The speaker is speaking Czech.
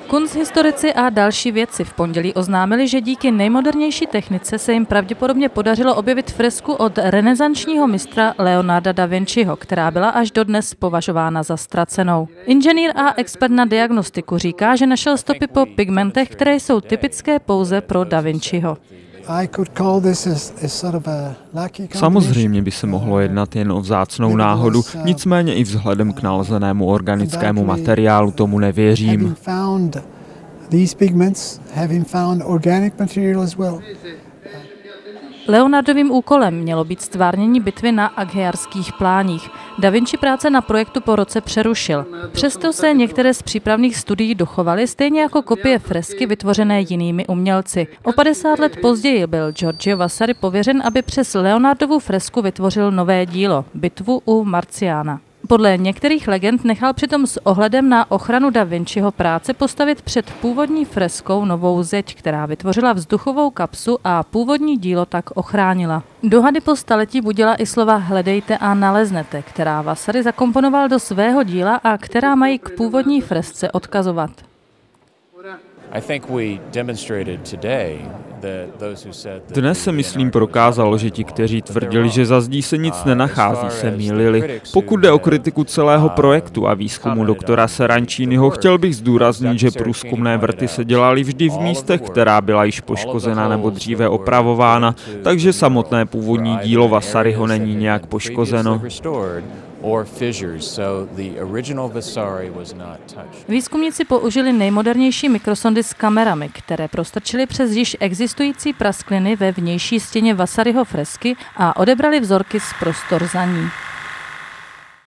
Kunsthistorici a další vědci v pondělí oznámili, že díky nejmodernější technice se jim pravděpodobně podařilo objevit fresku od renesančního mistra Leonarda da Vinciho, která byla až dodnes považována za ztracenou. Inženýr a expert na diagnostiku říká, že našel stopy po pigmentech, které jsou typické pouze pro da Vinciho. Samozřejmě by se mohlo jednat jen o vzácnou náhodu, nicméně i vzhledem k nalezenému organickému materiálu tomu nevěřím. Leonardovým úkolem mělo být ztvárnění bitvy na Agghiarských pláních. Da Vinci práce na projektu po roce přerušil. Přesto se některé z přípravných studií dochovaly, stejně jako kopie fresky vytvořené jinými umělci. O 50 let později byl Giorgio Vasari pověřen, aby přes Leonardovu fresku vytvořil nové dílo – Bitvu u Marciana. Podle některých legend nechal přitom s ohledem na ochranu da Vinciho práce postavit před původní freskou novou zeď, která vytvořila vzduchovou kapsu a původní dílo tak ochránila. Dohady po staletí budila i slova hledejte a naleznete, která Vasari zakomponoval do svého díla a která mají k původní fresce odkazovat. Dnes se, myslím, prokázalo, že ti, kteří tvrdili, že za zdí se nic nenachází, se mýlili. Pokud jde o kritiku celého projektu a výzkumu doktora Seranciniho, chtěl bych zdůraznit, že průzkumné vrty se dělaly vždy v místech, která byla již poškozena nebo dříve opravována, takže samotné původní dílo Vasariho není nějak poškozeno. Výzkumníci použili nejmodernější mikrosondy s kamerami, které prostrčily přes již existující praskliny ve vnější stěně Vasariho fresky a odebrali vzorky z prostor za ní.